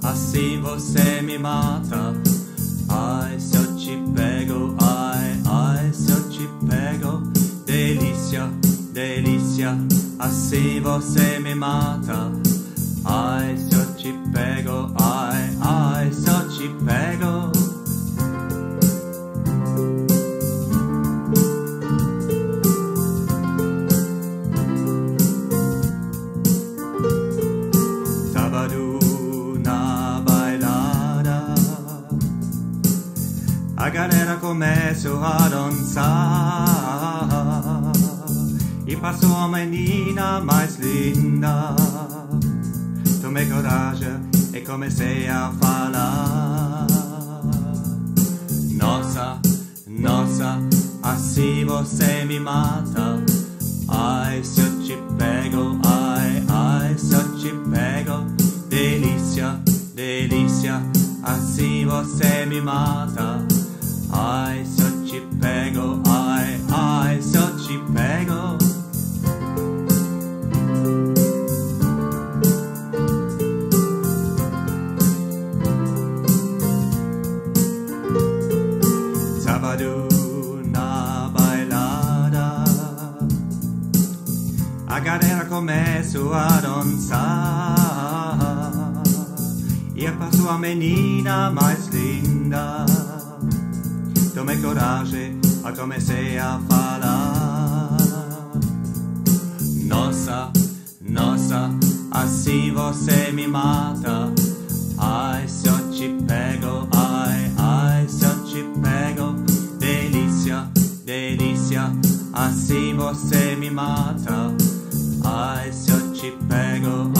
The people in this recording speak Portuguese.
assim você me mata. Ai, se eu te pego, ai, ai, se eu te pego. Delícia, delícia, assim você me mata. Ai, se eu te pego, ai, ai, se eu te pego. Sábado na bailada, a galera começou a dançar e passou a menina mais linda. Tomei coragem e comecei a falar. Nossa, nossa, assim você me mata. Ai, se eu te pego, ai, ai, se eu te pego. Delícia, delícia, assim você me mata. Ai, se eu te pego, ai, ai, se eu te pego. Sábado na bailada, a galera começou a dançar e passou a menina mais linda. Tomei coragem e comecei a falar. Nossa, nossa, assim você me mata. Ai, se eu te pego, ai, ai, se eu te pego. Delícia, delícia, assim você me mata. Ai, se eu te pego,